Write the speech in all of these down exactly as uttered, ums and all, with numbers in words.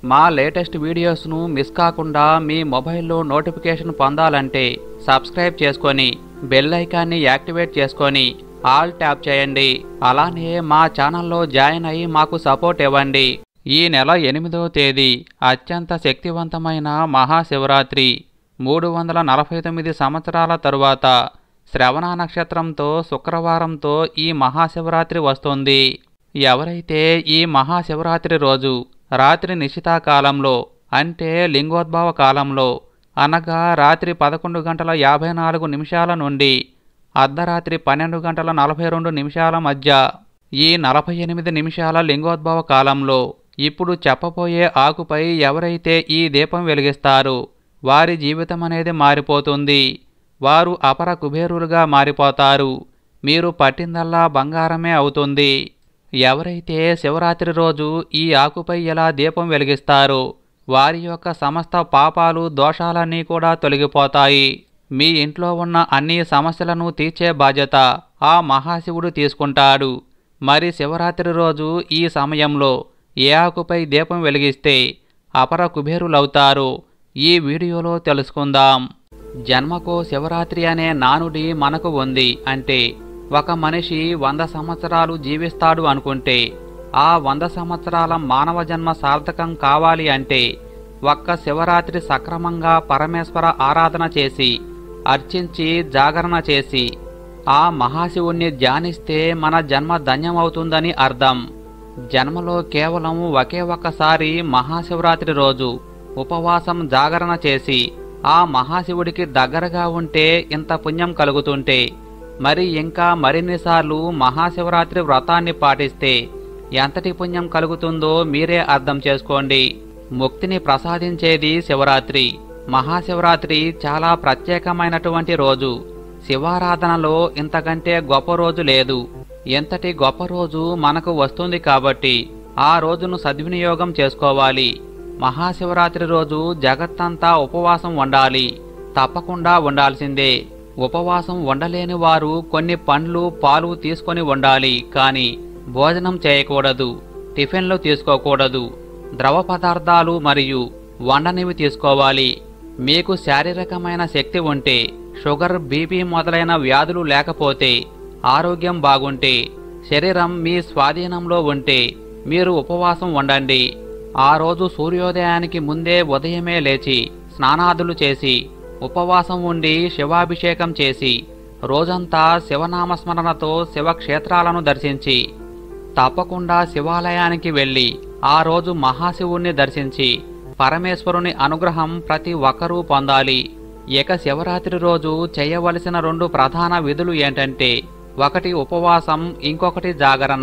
మా latest వీడియోస్ను miss కాకుండా మీ మొబైల్లో నోటిఫికేషన్ పొందాలంటే సబ్స్క్రైబ్ చేసుకొని బెల్ ఐకాన్ని యాక్టివేట్ చేసుకొని ఆల్ ట్యాప్ చేయండి. అలానే మా ఛానల్లో జాయిన్ అయ్యి మాకు సపోర్ట్ ఇవ్వండి. ఈ నెల ఎనిమిదవ తేదీ అత్యంత శక్తివంతమైన మహాశివరాత్రి. మూడు వందల నలభై తొమ్మిది సంవత్సరాల తరువాత శ్రవణ నక్షత్రంతో శుక్రవారంతో ఈ మహాశివరాత్రి వస్తుంది. ఎవరైతే ఈ మహాశివరాత్రి రోజు రాత్రి నిశితాకాలంలో అంటే లింగోద్భవ కాలంలో అనగా రాత్రి పదకొండు గంటల యాభై నాలుగు నిమిషాల నుండి అర్ధరాత్రి పన్నెండు గంటల నలభై రెండు నిమిషాల మధ్య ఈ నలభై ఎనిమిది నిమిషాల లింగోద్భవ కాలంలో ఇప్పుడు చెప్పబోయే ఆకుపై ఎవరైతే ఈ దీపం వెలిగిస్తారో వారి జీవితం అనేది మారిపోతుంది. వారు అపర కుబేరులుగా మారిపోతారు. మీరు పట్టిందల్లా బంగారమే అవుతుంది. ఎవరైతే శివరాత్రి రోజు ఈ ఆకుపై ఎలా దీపం వెలిగిస్తారో వారి యొక్క సమస్త పాపాలు దోషాలన్నీ కూడా తొలగిపోతాయి. మీ ఇంట్లో ఉన్న అన్ని సమస్యలను తీర్చే బాధ్యత ఆ మహాశివుడు తీసుకుంటాడు. మరి శివరాత్రి రోజు ఈ సమయంలో ఏ ఆకుపై దీపం వెలిగిస్తే అపర కుబేరులవుతారో ఈ వీడియోలో తెలుసుకుందాం. జన్మకో శివరాత్రి అనే నానుడి మనకు ఉంది. అంటే ఒక మనిషి వంద సంవత్సరాలు జీవిస్తాడు అనుకుంటే ఆ వంద సంవత్సరాల మానవ జన్మ సార్థకం కావాలి అంటే ఒక్క శివరాత్రి సక్రమంగా పరమేశ్వర ఆరాధన చేసి అర్చించి జాగరణ చేసి ఆ మహాశివుణ్ణి ధ్యానిస్తే మన జన్మ ధన్యమవుతుందని అర్థం. జన్మలో కేవలం ఒకే ఒక్కసారి మహాశివరాత్రి రోజు ఉపవాసం జాగరణ చేసి ఆ మహాశివుడికి దగ్గరగా ఉంటే ఇంత పుణ్యం కలుగుతుంటే మరి ఇంకా మరిన్నిసార్లు మహాశివరాత్రి వ్రతాన్ని పాటిస్తే ఎంతటి పుణ్యం కలుగుతుందో మీరే అర్థం చేసుకోండి. ముక్తిని ప్రసాదించేది శివరాత్రి. మహాశివరాత్రి చాలా ప్రత్యేకమైనటువంటి రోజు. శివారాధనలో ఇంతకంటే గొప్ప రోజు లేదు. ఎంతటి గొప్ప రోజు మనకు వస్తుంది కాబట్టి ఆ రోజును సద్వినియోగం చేసుకోవాలి. మహాశివరాత్రి రోజు జగత్తంతా ఉపవాసం ఉండాలి. తప్పకుండా ఉండాల్సిందే. ఉపవాసం ఉండలేని వారు కొన్ని పండ్లు పాలు తీసుకొని ఉండాలి. కానీ భోజనం చేయకూడదు, టిఫిన్లు తీసుకోకూడదు, ద్రవ పదార్థాలు మరియు వండనివి తీసుకోవాలి. మీకు శారీరకమైన శక్తి ఉంటే, షుగర్ బీపీ మొదలైన వ్యాధులు లేకపోతే, ఆరోగ్యం బాగుంటే, శరీరం మీ స్వాధీనంలో ఉంటే మీరు ఉపవాసం ఉండండి. ఆ రోజు సూర్యోదయానికి ముందే ఉదయమే లేచి స్నానాదులు చేసి ఉపవాసం ఉండి శివాభిషేకం చేసి రోజంతా శివనామస్మరణతో శివక్షేత్రాలను దర్శించి తప్పకుండా శివాలయానికి వెళ్ళి ఆ రోజు మహాశివుణ్ణి దర్శించి పరమేశ్వరుని అనుగ్రహం ప్రతి ఒక్కరూ పొందాలి. ఇక శివరాత్రి రోజు చేయవలసిన రెండు ప్రధాన విధులు ఏంటంటే ఒకటి ఉపవాసం, ఇంకొకటి జాగరణ.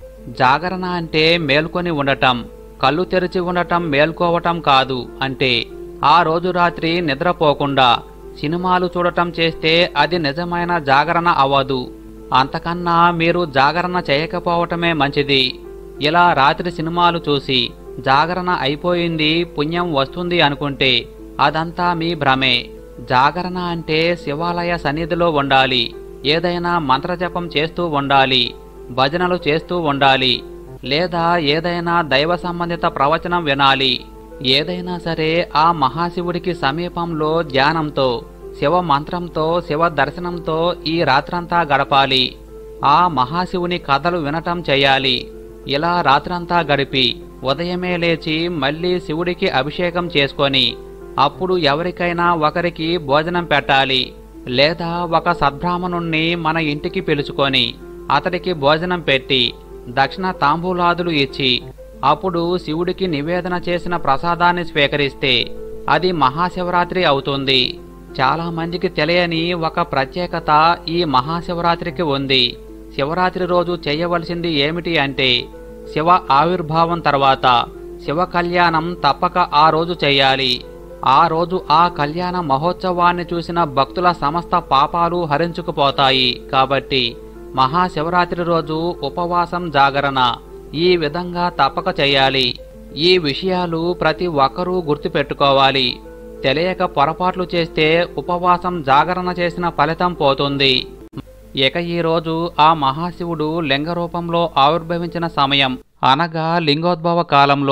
జాగరణ అంటే మేల్కొని ఉండటం, కళ్ళు తెరిచి ఉండటం మేల్కోవటం కాదు. అంటే ఆ రోజు రాత్రి నిద్రపోకుండా సినిమాలు చూడటం చేస్తే అది నిజమైన జాగరణ అవ్వదు. అంతకన్నా మీరు జాగరణ చేయకపోవటమే మంచిది. ఇలా రాత్రి సినిమాలు చూసి జాగరణ అయిపోయింది పుణ్యం వస్తుంది అనుకుంటే అదంతా మీ భ్రమే. జాగరణ అంటే శివాలయ సన్నిధిలో ఉండాలి. ఏదైనా మంత్రజపం చేస్తూ ఉండాలి, భజనలు చేస్తూ ఉండాలి, లేదా ఏదైనా దైవ సంబంధిత ప్రవచనం వినాలి. ఏదైనా సరే ఆ మహాశివుడికి సమీపంలో ధ్యానంతో, శివ మంత్రంతో, శివ దర్శనంతో ఈ రాత్రంతా గడపాలి. ఆ మహాశివుని కథలు వినటం చేయాలి. ఇలా రాత్రంతా గడిపి ఉదయమే లేచి మళ్ళీ శివుడికి అభిషేకం చేసుకొని అప్పుడు ఎవరికైనా ఒకరికి భోజనం పెట్టాలి. లేదా ఒక సద్బ్రాహ్మణుణ్ణి మన ఇంటికి పిలుచుకొని అతడికి భోజనం పెట్టి దక్షిణ తాంబూలాదులు ఇచ్చి అప్పుడు శివుడికి నివేదన చేసిన ప్రసాదాన్ని స్వీకరిస్తే అది మహాశివరాత్రి అవుతుంది. చాలా మందికి తెలియని ఒక ప్రత్యేకత ఈ మహాశివరాత్రికి ఉంది. శివరాత్రి రోజు చేయవలసింది ఏమిటి అంటే శివ ఆవిర్భావం తర్వాత శివ కళ్యాణం తప్పక ఆ రోజు చేయాలి. ఆ రోజు ఆ కళ్యాణ మహోత్సవాన్ని చూసిన భక్తుల సమస్త పాపాలు హరించుకుపోతాయి. కాబట్టి మహాశివరాత్రి రోజు ఉపవాసం, జాగరణ ఈ విధంగా తప్పక చేయాలి. ఈ విషయాలు ప్రతి ఒక్కరూ గుర్తుపెట్టుకోవాలి. తెలియక పొరపాట్లు చేస్తే ఉపవాసం, జాగరణ చేసిన ఫలితం పోతుంది. ఇక ఈ రోజు ఆ మహాశివుడు లింగ రూపంలో ఆవిర్భవించిన సమయం అనగా లింగోద్భవ కాలంలో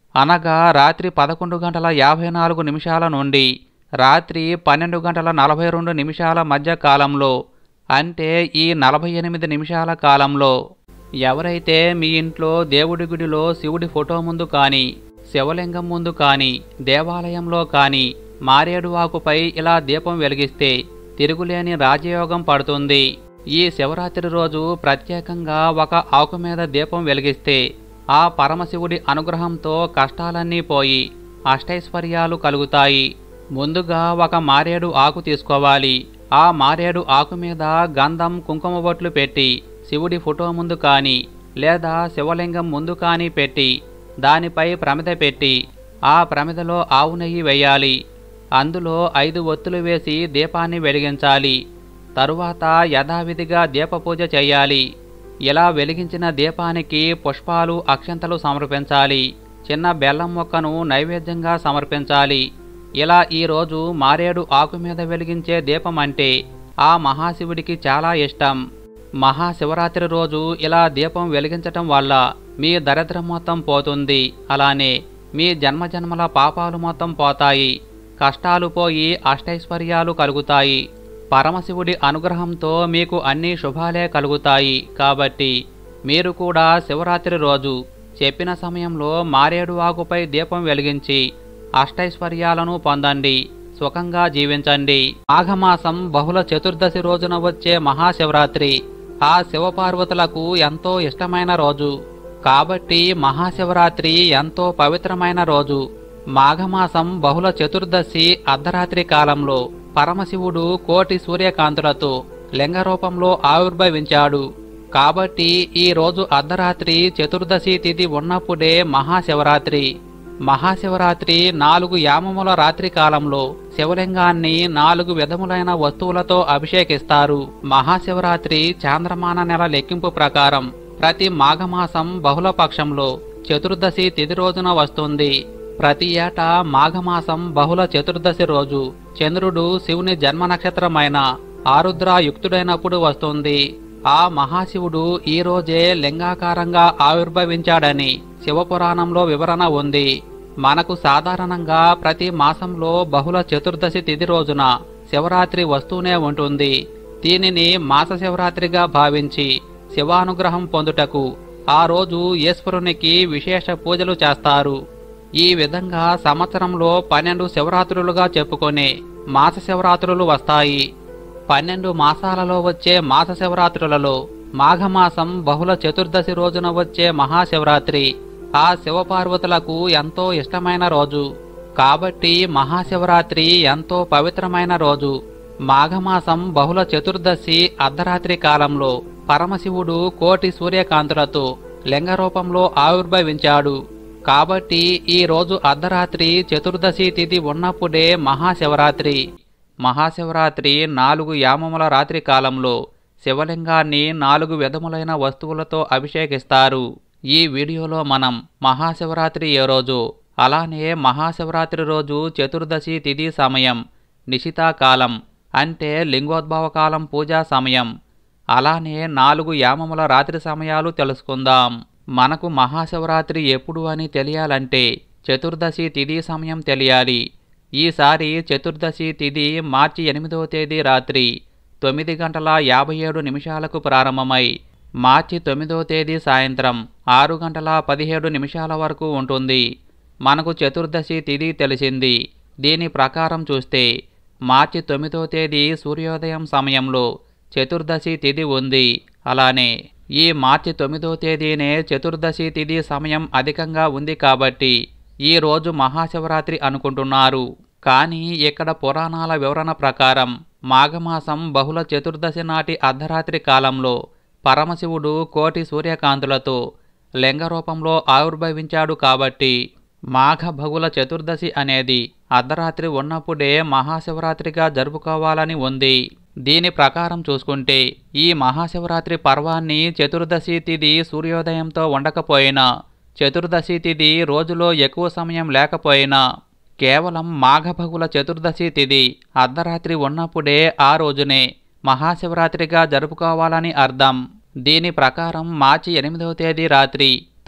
అనగా రాత్రి పదకొండు గంటల యాభై నాలుగు నిమిషాల నుండి రాత్రి పన్నెండు గంటల నలభై రెండు నిమిషాల మధ్య కాలంలో, అంటే ఈ నలభై ఎనిమిది నిమిషాల కాలంలో ఎవరైతే మీ ఇంట్లో దేవుడి గుడిలో శివుడి ఫోటో ముందు కానీ, శివలింగం ముందు కానీ, దేవాలయంలో కానీ మారేడు ఆకుపై ఇలా దీపం వెలిగిస్తే తిరుగులేని రాజయోగం పడుతుంది. ఈ శివరాత్రి రోజు ప్రత్యేకంగా ఒక ఆకు మీద దీపం వెలిగిస్తే ఆ పరమశివుడి అనుగ్రహంతో కష్టాలన్నీ పోయి అష్టైశ్వర్యాలు కలుగుతాయి. ముందుగా ఒక మారేడు ఆకు తీసుకోవాలి. ఆ మారేడు ఆకు మీద గంధం కుంకుమ బొట్లు పెట్టి శివుడి ఫోటో ముందు కానీ లేదా శివలింగం ముందు కానీ పెట్టి దానిపై ప్రమిద పెట్టి ఆ ప్రమిదలో ఆవు నెయ్యి వేయాలి. అందులో ఐదు ఒత్తులు వేసి దీపాన్ని వెలిగించాలి. తరువాత యథావిధిగా దీపపూజ చేయాలి. ఇలా వెలిగించిన దీపానికి పుష్పాలు, అక్షంతలు సమర్పించాలి. చిన్న బెల్లం మొక్కను నైవేద్యంగా సమర్పించాలి. ఇలా ఈరోజు మారేడు ఆకు మీద వెలిగించే దీపం అంటే ఆ మహాశివుడికి చాలా ఇష్టం. మహాశివరాత్రి రోజు ఇలా దీపం వెలిగించటం వల్ల మీ దరిద్రం మొత్తం పోతుంది. అలానే మీ జన్మజన్మల పాపాలు మొత్తం పోతాయి. కష్టాలు పోయి అష్టైశ్వర్యాలు కలుగుతాయి. పరమశివుడి అనుగ్రహంతో మీకు అన్ని శుభాలే కలుగుతాయి. కాబట్టి మీరు కూడా శివరాత్రి రోజు చెప్పిన సమయంలో మారేడు ఆకుపై దీపం వెలిగించి అష్టైశ్వర్యాలను పొందండి. సుఖంగా జీవించండి. మాఘమాసం బహుళ చతుర్దశి రోజున వచ్చే మహాశివరాత్రి ఆ శివపార్వతులకు ఎంతో ఇష్టమైన రోజు. కాబట్టి మహాశివరాత్రి ఎంతో పవిత్రమైన రోజు. మాఘమాసం బహుళ చతుర్దశి అర్ధరాత్రి కాలంలో పరమశివుడు కోటి సూర్యకాంతులతో లింగరూపంలో ఆవిర్భవించాడు. కాబట్టి ఈ రోజు అర్ధరాత్రి చతుర్దశి తిథి ఉన్నప్పుడే మహాశివరాత్రి. మహాశివరాత్రి నాలుగు యామముల రాత్రి కాలంలో శివలింగాన్ని నాలుగు విధములైన వస్తువులతో అభిషేకిస్తారు. మహాశివరాత్రి చాంద్రమాన నెల లెక్కింపు ప్రకారం ప్రతి మాఘమాసం బహుళపక్షంలో చతుర్దశి తిథి రోజున వస్తుంది. ప్రతి ఏటా మాఘమాసం బహుళ చతుర్దశి రోజు చంద్రుడు శివుని జన్మ నక్షత్రమైన ఆరుద్ర యుక్తుడైనప్పుడు వస్తుంది. ఆ మహాశివుడు ఈ రోజే లింగాకారంగా ఆవిర్భవించాడని శివపురాణంలో వివరణ ఉంది. మనకు సాధారణంగా ప్రతి మాసంలో బహుళ చతుర్దశి తిథి రోజున శివరాత్రి వస్తూనే ఉంటుంది. దీనిని మాస శివరాత్రిగా భావించి శివానుగ్రహం పొందుటకు ఆ రోజు ఈశ్వరునికి విశేష పూజలు చేస్తారు. ఈ విధంగా సంవత్సరంలో పన్నెండు శివరాత్రులుగా చెప్పుకునే మాస శివరాత్రులు వస్తాయి. పన్నెండు మాసాలలో వచ్చే మాస శివరాత్రులలో మాఘమాసం బహుళ చతుర్దశి రోజున వచ్చే మహాశివరాత్రి ఆ శివపార్వతులకు ఎంతో ఇష్టమైన రోజు. కాబట్టి మహాశివరాత్రి ఎంతో పవిత్రమైన రోజు. మాఘమాసం బహుళ చతుర్దశి అర్ధరాత్రి కాలంలో పరమశివుడు కోటి సూర్యకాంతులతో లింగరూపంలో ఆవిర్భవించాడు. కాబట్టి ఈ రోజు అర్ధరాత్రి చతుర్దశి తిథి ఉన్నప్పుడే మహాశివరాత్రి. మహాశివరాత్రి నాలుగు యామముల రాత్రి కాలంలో శివలింగాన్ని నాలుగు విధములైన వస్తువులతో అభిషేకిస్తారు. ఈ వీడియోలో మనం మహాశివరాత్రి ఏ రోజు, అలానే మహాశివరాత్రి రోజు చతుర్దశి తిథి సమయం, నిశితాకాలం అంటే లింగోద్భవ కాలం పూజా సమయం, అలానే నాలుగు యామముల రాత్రి సమయాలు తెలుసుకుందాం. మనకు మహాశివరాత్రి ఎప్పుడు అని తెలియాలంటే చతుర్దశి తిథి సమయం తెలియాలి. ఈసారి చతుర్దశి తిథి మార్చి ఎనిమిదవ తేదీ రాత్రి తొమ్మిది గంటల యాభై ఏడు నిమిషాలకు ప్రారంభమై మార్చి తొమ్మిదవ తేదీ సాయంత్రం ఆరు గంటల పదిహేడు నిమిషాల వరకు ఉంటుంది. మనకు చతుర్దశి తిథి తెలిసింది. దీని ప్రకారం చూస్తే మార్చి తొమ్మిదవ తేదీ సూర్యోదయం సమయంలో చతుర్దశి తిథి ఉంది. అలానే ఈ మార్చి తొమ్మిదవ తేదీనే చతుర్దశి తిథి సమయం అధికంగా ఉంది. కాబట్టి ఈ రోజు మహాశివరాత్రి అనుకుంటున్నారు. కానీ ఇక్కడ పురాణాల వివరణ ప్రకారం మాఘమాసం బహుళ చతుర్దశి నాటి అర్ధరాత్రి కాలంలో పరమశివుడు కోటి సూర్యకాంతులతో లింగరూపంలో ఆవిర్భవించాడు. కాబట్టి మాఘ బహుళ చతుర్దశి అనేది అర్ధరాత్రి ఉన్నప్పుడే మహాశివరాత్రిగా జరుపుకోవాలని ఉంది. దీని ప్రకారం చూసుకుంటే ఈ మహాశివరాత్రి పర్వాన్ని చతుర్దశి తిథి సూర్యోదయంతో ఉండకపోయినా, చతుర్దశి తిథి రోజులో ఎక్కువ సమయం లేకపోయినా, కేవలం మాఘబహుళ చతుర్దశి తిథి అర్ధరాత్రి ఉన్నప్పుడే ఆ రోజునే మహాశివరాత్రిగా జరుపుకోవాలని అర్థం. దీని ప్రకారం మార్చి ఎనిమిదవ తేదీ రాత్రి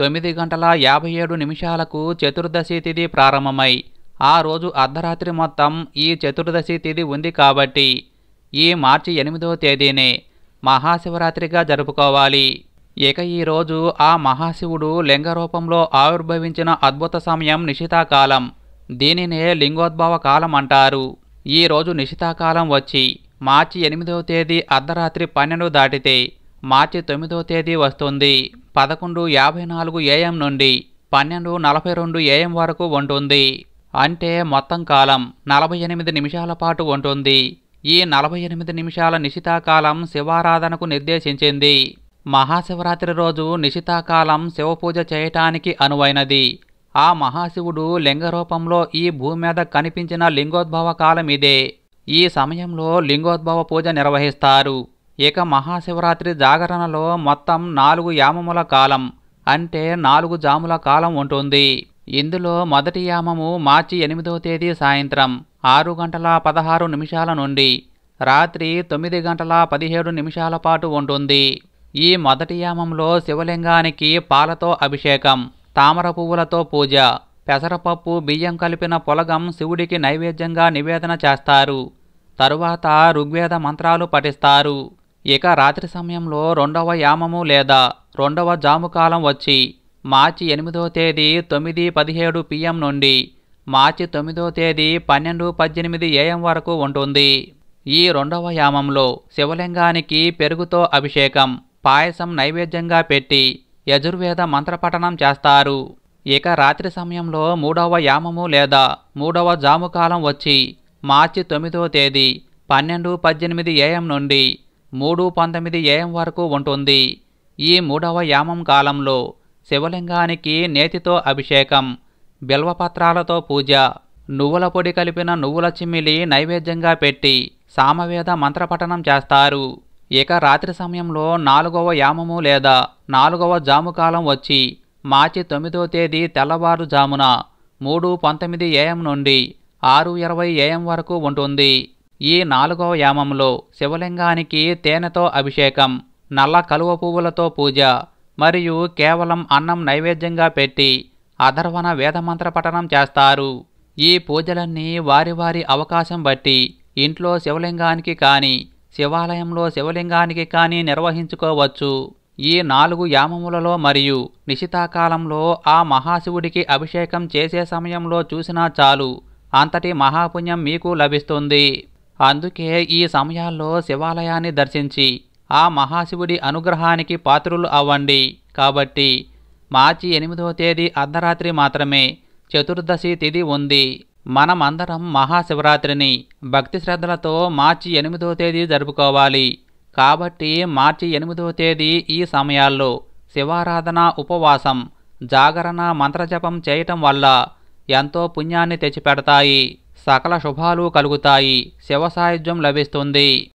తొమ్మిది గంటల యాభై ఏడు నిమిషాలకు చతుర్దశి తిథి ప్రారంభమై ఆ రోజు అర్ధరాత్రి మొత్తం ఈ చతుర్దశి తిథి ఉంది కాబట్టి ఈ మార్చి ఎనిమిదవ తేదీనే మహాశివరాత్రిగా జరుపుకోవాలి. ఇక ఈరోజు ఆ మహాశివుడు లింగ రూపంలో ఆవిర్భవించిన అద్భుత సమయం నిశితాకాలం. దీనినే లింగోద్భవ కాలం అంటారు. ఈరోజు నిశితాకాలం వచ్చి మార్చి ఎనిమిదవ తేదీ అర్ధరాత్రి పన్నెండు దాటితే మార్చి తొమ్మిదవ తేదీ వస్తుంది. పదకొండు యాభై నాలుగు ఏఎం నుండి పన్నెండు నలభై రెండు ఏఎం వరకు ఉంటుంది. అంటే మొత్తం కాలం నలభై ఎనిమిది నిమిషాల పాటు ఉంటుంది. ఈ నలభై ఎనిమిది నిమిషాల నిశితాకాలం శివారాధనకు నిర్దేశించింది. మహాశివరాత్రి రోజు నిశితాకాలం శివపూజ చేయటానికి అనువైనది. ఆ మహాశివుడు లింగరూపంలో ఈ భూమి మీద కనిపించిన లింగోద్భవ కాలం ఇదే. ఈ సమయంలో లింగోద్భవ పూజ నిర్వహిస్తారు. ఇక మహాశివరాత్రి జాగరణలో మొత్తం నాలుగు యామముల కాలం అంటే నాలుగు జాముల కాలం ఉంటుంది. ఇందులో మొదటి యామము మార్చి ఎనిమిదవ తేదీ సాయంత్రం ఆరు గంటల పదహారు నిమిషాల నుండి రాత్రి తొమ్మిది గంటల పదిహేడు నిమిషాల పాటు ఉంటుంది. ఈ మొదటి యామంలో శివలింగానికి పాలతో అభిషేకం, తామర పువ్వులతో పూజ, పెసరపప్పు బియ్యం కలిపిన పొలగం శివుడికి నైవేద్యంగా నివేదన చేస్తారు. తరువాత ఋగ్వేద మంత్రాలు పఠిస్తారు. ఇక రాత్రి సమయంలో రెండవ యామము లేదా రెండవ జాముకాలం వచ్చి మార్చి ఎనిమిదవ తేదీ తొమ్మిది పదిహేడు పిఎం నుండి మార్చి తొమ్మిదవ తేదీ పన్నెండు పద్దెనిమిది ఏఎం వరకు ఉంటుంది. ఈ రెండవ యామంలో శివలింగానికి పెరుగుతో అభిషేకం, పాయసం నైవేద్యంగా పెట్టి యజుర్వేద మంత్రపఠనం చేస్తారు. ఇక రాత్రి సమయంలో మూడవ యామము లేదా మూడవ జాముకాలం వచ్చి మార్చి తొమ్మిదవ తేదీ పన్నెండు పద్దెనిమిది ఏఎం నుండి మూడు పంతొమ్మిది ఏఎం వరకు ఉంటుంది. ఈ మూడవ యామం కాలంలో శివలింగానికి నేతితో అభిషేకం, బిల్వపత్రాలతో పూజ, నువ్వుల పొడి కలిపిన నువ్వుల చిమ్మిలి నైవేద్యంగా పెట్టి సామవేద మంత్రపఠనం చేస్తారు. ఇక రాత్రి సమయంలో నాలుగవ యామము లేదా నాలుగవ జాముకాలం వచ్చి మార్చి తొమ్మిదవ తేదీ తెల్లవారుజామున మూడు పంతొమ్మిది ఏఎం నుండి ఆరు ఇరవై ఏఎం వరకు ఉంటుంది. ఈ నాలుగవ యామంలో శివలింగానికి తేనెతో అభిషేకం, నల్ల కలువ పువ్వులతో పూజ మరియు కేవలం అన్నం నైవేద్యంగా పెట్టి అధర్వణ వేదమంత్ర పఠనం చేస్తారు. ఈ పూజలన్నీ వారి వారి అవకాశం బట్టి ఇంట్లో శివలింగానికి కానీ శివాలయంలో శివలింగానికి కానీ నిర్వహించుకోవచ్చు. ఈ నాలుగు యామములలో మరియు నిశితాకాలంలో ఆ మహాశివుడికి అభిషేకం చేసే సమయంలో చూసినా చాలు అంతటి మహాపుణ్యం మీకు లభిస్తుంది. అందుకే ఈ సమయాల్లో శివాలయాన్ని దర్శించి ఆ మహాశివుడి అనుగ్రహానికి పాత్రులు అవ్వండి. కాబట్టి మార్చి ఎనిమిదవ తేదీ అర్ధరాత్రి మాత్రమే చతుర్దశి తిథి ఉంది. మనమందరం మహాశివరాత్రిని భక్తి శ్రద్ధలతో మార్చి ఎనిమిదవ తేదీ జరుపుకోవాలి. కాబట్టి మార్చి ఎనిమిదవ తేదీ ఈ సమయాల్లో శివారాధన, ఉపవాసం, జాగరణ, మంత్రజపం చేయటం వల్ల ఎంతో పుణ్యాన్ని తెచ్చిపెడతాయి. సకల శుభాలు కలుగుతాయి. శివ సాయుధ్యం లభిస్తుంది.